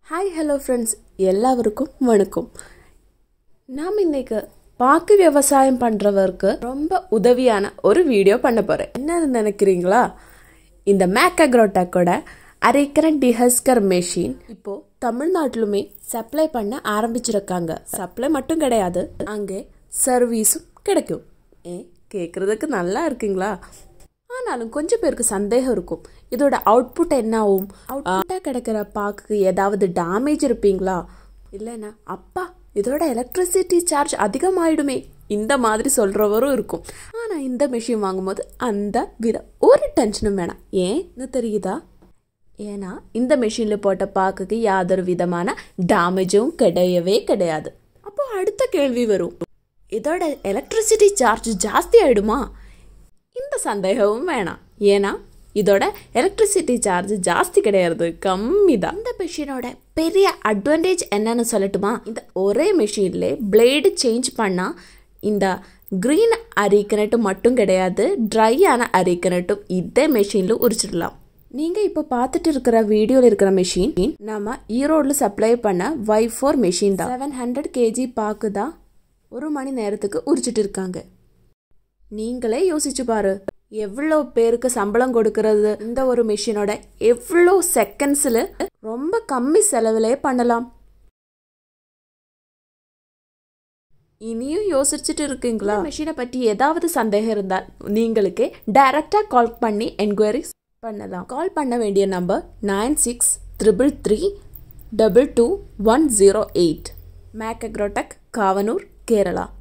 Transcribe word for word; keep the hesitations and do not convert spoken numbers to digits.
Hi hello friends, எல்லாருக்கும் வணக்கம். நாம் இன்னைக்கு பாக்கு விவசாயம் பண்ணுறவருக்கு ரொம்ப உதவியான ஒரு வீடியோ பண்ண போகிறேன். என்னன்னு நினைக்கிறீங்களா? இந்த Agro Techோட Arecanut Dehusker மெஷின் இப்போது தமிழ்நாட்டிலுமே சப்ளை பண்ண ஆரம்பிச்சிருக்காங்க. சப்ளை மட்டும் கிடையாது, அங்கே சர்வீஸும் கிடைக்கும். ஏ கேட்குறதுக்கு நல்லா இருக்குங்களா? ஆனாலும் கொஞ்சம் பேருக்கு சந்தேகம் இருக்கும், இதோட அவுட்புட் என்ன ஆகும்? அவுட்புட்டாக கிடைக்கிற பாக்கு ஏதாவது டேமேஜ் இருப்பீங்களா? இல்லைன்னா அப்பா இதோட எலக்ட்ரிசிட்டி சார்ஜ் அதிகமாயிடுமே, இந்த மாதிரி சொல்கிறவரும் இருக்கும். ஆனால் இந்த மிஷின் வாங்கும்போது அந்த வித ஒரு டென்ஷனும் வேணாம். ஏன்னு தெரியுதா? ஏன்னா இந்த மிஷினில் போட்ட பாக்குக்கு யாதொரு விதமான டேமேஜும் கிடையவே கிடையாது. அப்போ அடுத்த கேள்வி வரும், இதோட எலக்ட்ரிசிட்டி சார்ஜ் ஜாஸ்தி ஆகிடுமா? இந்த சந்தேகமும் வேணாம். ஏன்னா இதோட எலக்ட்ரிசிட்டி சார்ஜ் ஜாஸ்தி கிடையாது, கம்மி தான். இந்த மிஷினோட பெரிய அட்வான்டேஜ் என்னன்னு சொல்லட்டுமா? இந்த ஒரே மிஷின்லே பிளேடு சேஞ்ச் பண்ணால் இந்த க்ரீன் அரிக்கனட்டும் மட்டும் கிடையாது, ட்ரையான அரிக்கனட்டும் இதே மிஷினில் உரிச்சிடலாம். நீங்கள் இப்போ பார்த்துட்டு இருக்கிற வீடியோவில் இருக்கிற மிஷின் நம்ம ஈரோடில் சப்ளை பண்ண வை ஃபோர் மிஷின் தான். செவன் ஹண்ட்ரட் கேஜி பாக்கு தான் ஒரு மணி நேரத்துக்கு உரிச்சிட்டு இருக்காங்க. நீங்களே யோசிச்சு பாரு, எவ்வளோ பேருக்கு சம்பளம் கொடுக்கறது இந்த ஒரு மிஷினோட எவ்வளோ செகண்ட்ஸில் ரொம்ப கம்மி செலவிலே பண்ணலாம். இனியும் யோசிச்சுட்டு இருக்கீங்களா? மிஷினை பற்றி ஏதாவது சந்தேகம் இருந்தால் நீங்களுக்கே டைரக்டாக கால் பண்ணி என்கொயரி பண்ணலாம். கால் பண்ண வேண்டிய number nine six triple three double two one zero eight. Agro Tech, Kavanur, Kerala.